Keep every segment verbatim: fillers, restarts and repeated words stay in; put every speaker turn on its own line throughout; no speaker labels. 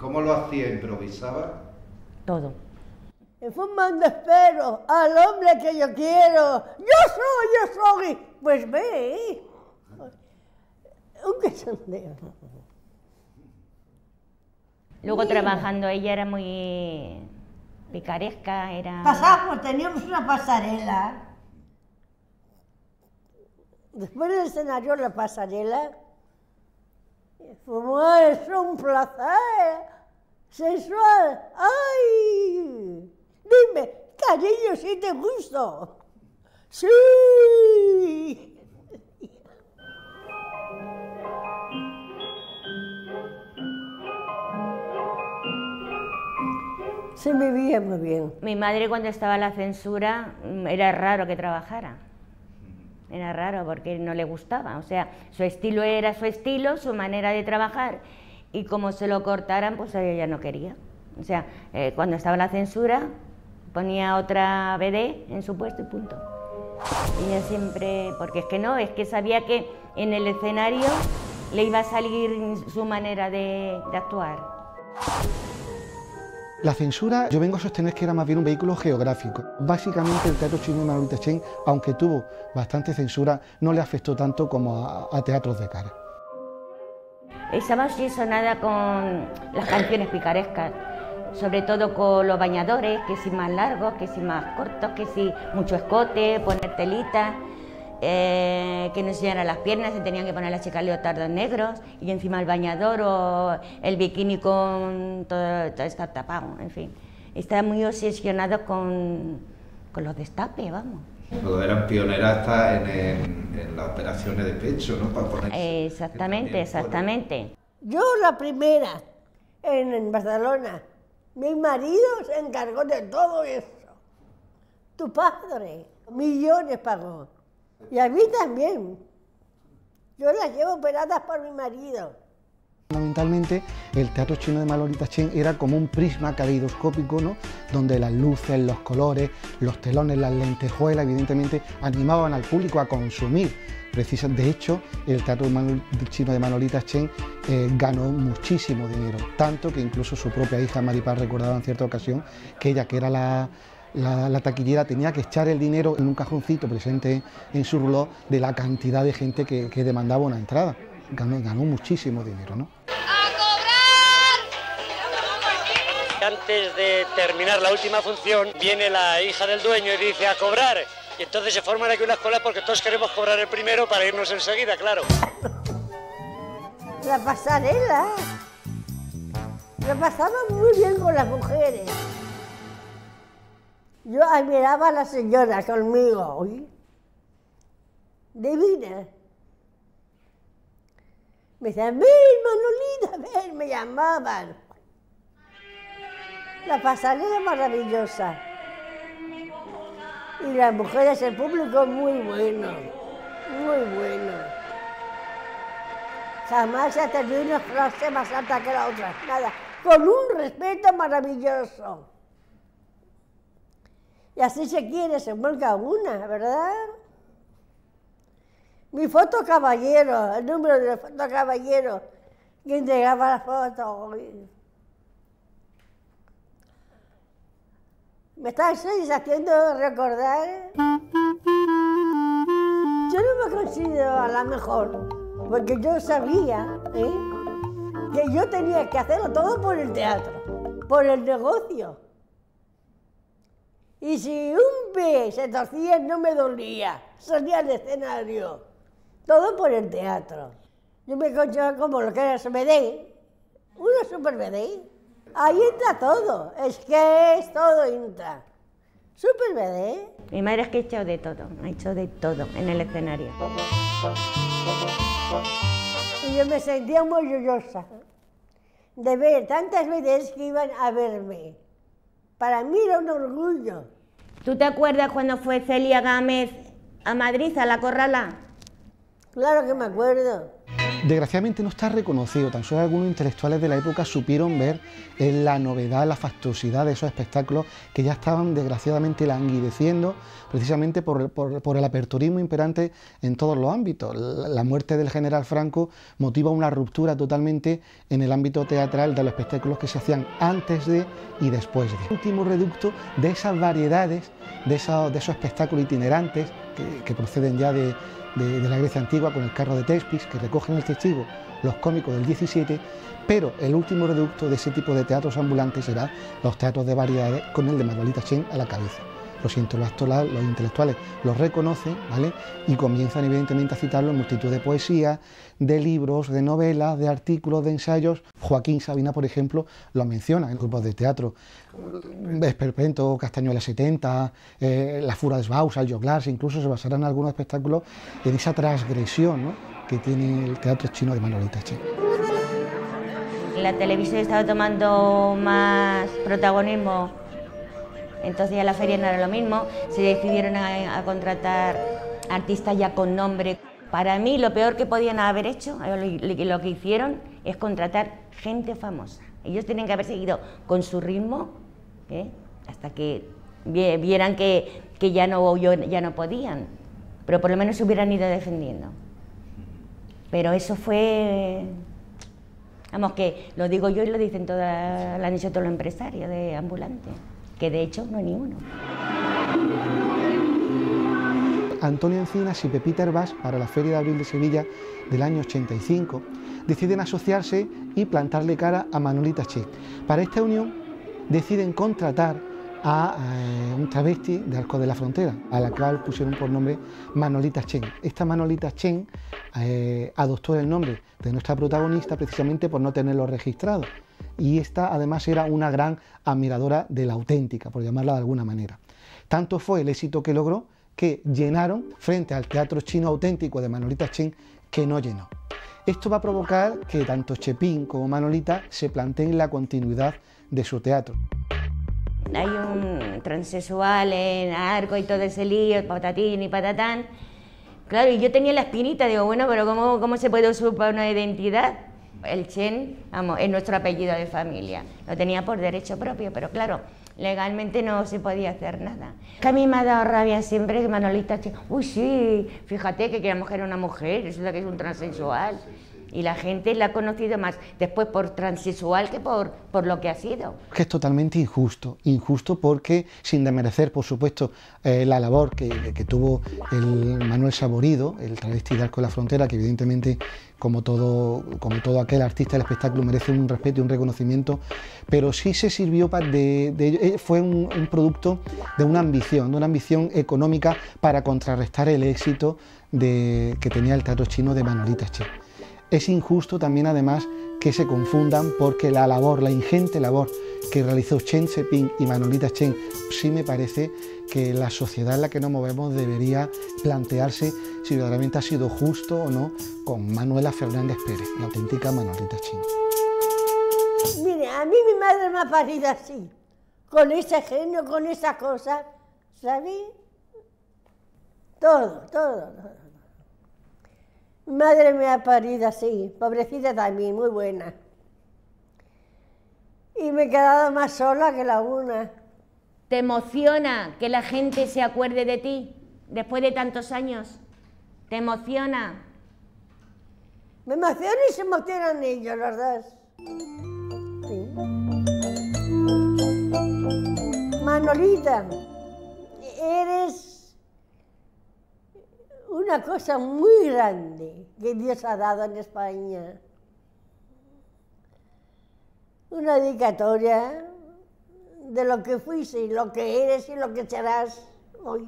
¿Cómo lo hacía? ¿Improvisaba?
Todo.
Fumando espero al hombre que yo quiero. Yo soy, yo soy. Pues ve. Un cachondeo.
Luego Mira. trabajando ella era muy picaresca, era...
Pasamos, teníamos una pasarela. Después del escenario, la pasarela. Fue eso un placer sensual. ¡Ay! Dime, cariño, si te gusto. ¡Sí! Se me vivía muy bien.
Mi madre, cuando estaba la censura, era raro que trabajara. Era raro porque no le gustaba. O sea, su estilo era su estilo, su manera de trabajar. Y como se lo cortaran, pues ella no quería. O sea, eh, cuando estaba la censura, ponía otra B D en su puesto y punto. Y ella siempre, porque es que no, es que sabía que en el escenario le iba a salir su manera de, de actuar.
La censura, yo vengo a sostener que era más bien un vehículo geográfico. Básicamente el Teatro Chino de Manolita Chen, aunque tuvo bastante censura, no le afectó tanto como a, a teatros de cara.
Estaba obsesionada con las canciones picarescas, sobre todo con los bañadores, que si más largos, que si más cortos, que si mucho escote, poner telita, eh, que no enseñara las piernas, se tenían que poner las chicas leotardos negros y encima el bañador o el bikini con todo, todo estar tapado, en fin. Estaba muy obsesionado con, con los destapes, vamos.
Luego eran pioneras hasta en, en, en las operaciones de pecho, ¿no? Para ponerse,
exactamente, exactamente.
Yo la primera en, en Barcelona. Mi marido se encargó de todo eso. Tu padre, millones pagó. Y a mí también. Yo las llevo operadas por mi marido.
Fundamentalmente, el Teatro Chino de Manolita Chen era como un prisma caleidoscópico, ¿no? Donde las luces, los colores, los telones, las lentejuelas, evidentemente, animaban al público a consumir. Precisa, de hecho, el Teatro Chino de Manolita Chen eh, ganó muchísimo dinero, tanto que incluso su propia hija Maripaz recordaba en cierta ocasión que ella, que era la, la, la taquillera, tenía que echar el dinero en un cajoncito presente en su reloj de la cantidad de gente que, que demandaba una entrada. Ganó, ganó muchísimo dinero, ¿no?
Antes de terminar la última función, viene la hija del dueño y dice a cobrar. Y entonces se forman aquí unas colas porque todos queremos cobrar el primero para irnos enseguida, claro.
La pasarela. Lo pasaba muy bien con las mujeres. Yo admiraba a la señora conmigo, ¿oí? Divina. Me decían, ven, Manolita, ven, me llamaban. La pasarela maravillosa. Y las mujeres, el público muy bueno, muy bueno. Jamás se ha tenido una frase más alta que la otra, nada. Con un respeto maravilloso. Y así se quiere, se vuelca una, ¿verdad? Mi foto caballero, el número de la foto caballero, que entregaba la foto. ¿Me estás haciendo recordar? Yo no me considero a la mejor, porque yo sabía ¿eh? que yo tenía que hacerlo todo por el teatro, por el negocio. Y si un pie se torcía, no me dolía, salía al escenario, todo por el teatro. Yo me considero como lo que era B D, una super B D. Ahí entra todo, es que es todo entra. Súper B D.
Mi madre es que ha hecho de todo, ha hecho de todo en el escenario.
Y yo me sentía muy orgullosa de ver tantas B Ds que iban a verme. Para mí era un orgullo.
¿Tú te acuerdas cuando fue Celia Gámez a Madrid, a La Corrala?
Claro que me acuerdo.
Desgraciadamente no está reconocido, tan solo algunos intelectuales de la época supieron ver en la novedad, la fastuosidad de esos espectáculos que ya estaban desgraciadamente languideciendo precisamente por, por, por el aperturismo imperante en todos los ámbitos. La, la muerte del general Franco motiva una ruptura totalmente en el ámbito teatral de los espectáculos que se hacían antes de y después de. El último reducto de esas variedades, de esos, de esos espectáculos itinerantes que, que proceden ya de De, de la Grecia antigua, con el carro de Tespis, que recogen el testigo los cómicos del diecisiete, pero el último reducto de ese tipo de teatros ambulantes será los teatros de variedades con el de Manolita Chen a la cabeza. Los intelectuales, los intelectuales los reconocen, ¿vale? Y comienzan evidentemente a citarlo en multitud de poesías, de libros, de novelas, de artículos, de ensayos. Joaquín Sabina, por ejemplo, lo menciona en grupos de teatro. Esperpento, Castañuela setenta, eh, La Fura de Sbaus, el Joglars, incluso se basarán en algunos espectáculos en esa transgresión, ¿no?, que tiene el teatro chino de Manolita Chen.
La televisión estaba tomando más protagonismo, entonces ya la feria no era lo mismo, se decidieron a, a contratar artistas ya con nombre. Para mí lo peor que podían haber hecho, lo, lo que hicieron, es contratar gente famosa. Ellos tienen que haber seguido con su ritmo, ¿eh?, hasta que vieran que, que ya, no, ya no podían, pero por lo menos se hubieran ido defendiendo. Pero eso fue, vamos, que lo digo yo y lo dicen toda, lo han dicho todos los empresarios de ambulantes, que de hecho no hay ni uno.
Antonio Encinas y Pepita Herbás, para la Feria de Abril de Sevilla del año ochenta y cinco, deciden asociarse y plantarle cara a Manolita Chen. Para esta unión deciden contratar a eh, un travesti de Arcos de la Frontera, a la cual pusieron por nombre Manolita Chen. Esta Manolita Chen eh, adoptó el nombre de nuestra protagonista precisamente por no tenerlo registrado, y esta además era una gran admiradora de la auténtica, por llamarla de alguna manera. Tanto fue el éxito que logró que llenaron frente al teatro chino auténtico de Manolita Chen, que no llenó. Esto va a provocar que tanto Chepín como Manolita se planteen la continuidad de su teatro.
Hay un transexual en Arco y todo ese lío, patatín y patatán. Claro, y yo tenía la espinita, digo, bueno, pero ¿cómo, cómo se puede usurpar una identidad? El Chen, vamos, es nuestro apellido de familia. Lo tenía por derecho propio, pero claro, legalmente no se podía hacer nada. Que a mí me ha dado rabia siempre que Manolita Chen, uy, sí, fíjate que la mujer era una mujer, resulta que es un transexual. Y la gente la ha conocido más después por transexual que por, por lo que ha sido.
Que es totalmente injusto, injusto porque, sin desmerecer, por supuesto, eh, la labor que, que tuvo el Manuel Saborido, el travesti de Arcos de la Frontera, que evidentemente, como todo, como todo aquel artista del espectáculo, merece un respeto y un reconocimiento, pero sí se sirvió de, de fue un, un producto de una ambición, de una ambición económica para contrarrestar el éxito de, que tenía el teatro chino de Manolita Chen. Es injusto también, además, que se confundan, porque la labor, la ingente labor que realizó Chen Sheping y Manolita Chen, sí me parece que la sociedad en la que nos movemos debería plantearse si verdaderamente ha sido justo o no con Manuela Fernández Pérez, la auténtica Manolita Chen.
Mire, a mí mi madre me ha parido así, con ese genio, con esa cosa, ¿sabes? Todo, todo, todo. Mi madre me ha parido así, pobrecita también, muy buena. Y me he quedado más sola que la una.
¿Te emociona que la gente se acuerde de ti después de tantos años? ¿Te emociona?
Me emociona y se emocionan ellos, los dos. Sí. Manolita, eres una cosa muy grande que Dios ha dado en España. Una dedicatoria de lo que fuiste, lo que eres y lo que serás hoy.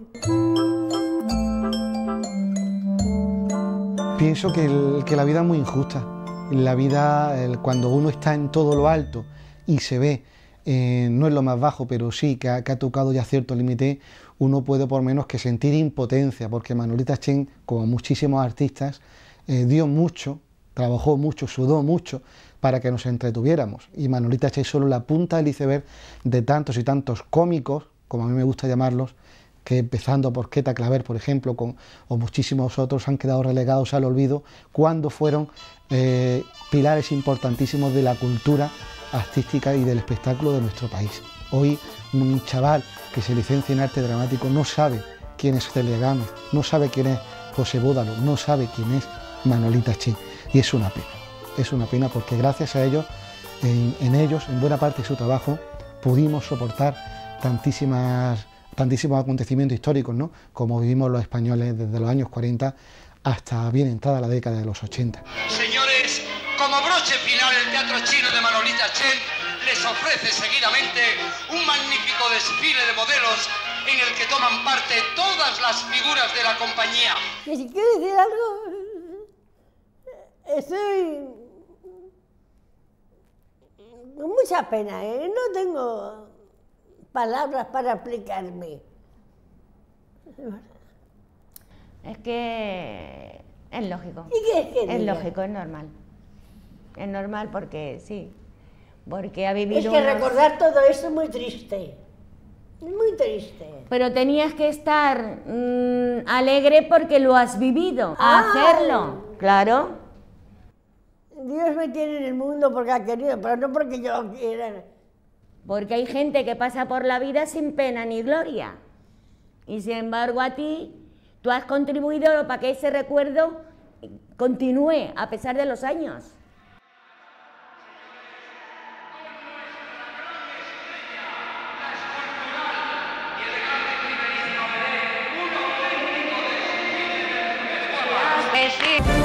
Pienso que, el, que la vida es muy injusta. La vida, el, cuando uno está en todo lo alto y se ve, eh, no es lo más bajo, pero sí que ha, que ha tocado ya cierto límite, uno puede por menos que sentir impotencia, porque Manolita Chen, como muchísimos artistas, eh, dio mucho, trabajó mucho, sudó mucho para que nos entretuviéramos. Y Manolita Chen es solo la punta del iceberg de tantos y tantos cómicos, como a mí me gusta llamarlos, que empezando por Queta Claver, por ejemplo, con, o muchísimos otros han quedado relegados al olvido cuando fueron eh, pilares importantísimos de la cultura artística y del espectáculo de nuestro país. Hoy un chaval que se licencia en arte dramático no sabe quién es Celia Gámez, no sabe quién es José Bódalo, no sabe quién es Manolita Chen, y es una pena, es una pena porque gracias a ellos, en, en ellos, en buena parte de su trabajo, pudimos soportar tantísimas, tantísimos acontecimientos históricos, ¿no?, como vivimos los españoles desde los años cuarenta hasta bien entrada la década de los ochenta.
Señores, como broche final el Teatro Chino de Manolita Chen les ofrece seguidamente un magnífico desfile de modelos en el que toman parte todas las figuras de la compañía.
Que si quiero decir algo, estoy con mucha pena, ¿eh? No tengo palabras para explicarme.
Es que es lógico.
¿Y qué es que
Es
diga?
lógico, es normal. Es normal porque sí, porque ha vivido...
Es que
unos-
recordar todo eso es muy triste, es muy triste.
Pero tenías que estar mm, alegre porque lo has vivido, a
Ah.
hacerlo, claro.
Dios me tiene en el mundo porque ha querido, pero no porque yo quiera.
Porque hay gente que pasa por la vida sin pena ni gloria. Y sin embargo a ti, tú has contribuido para que ese recuerdo continúe a pesar de los años. Que sí.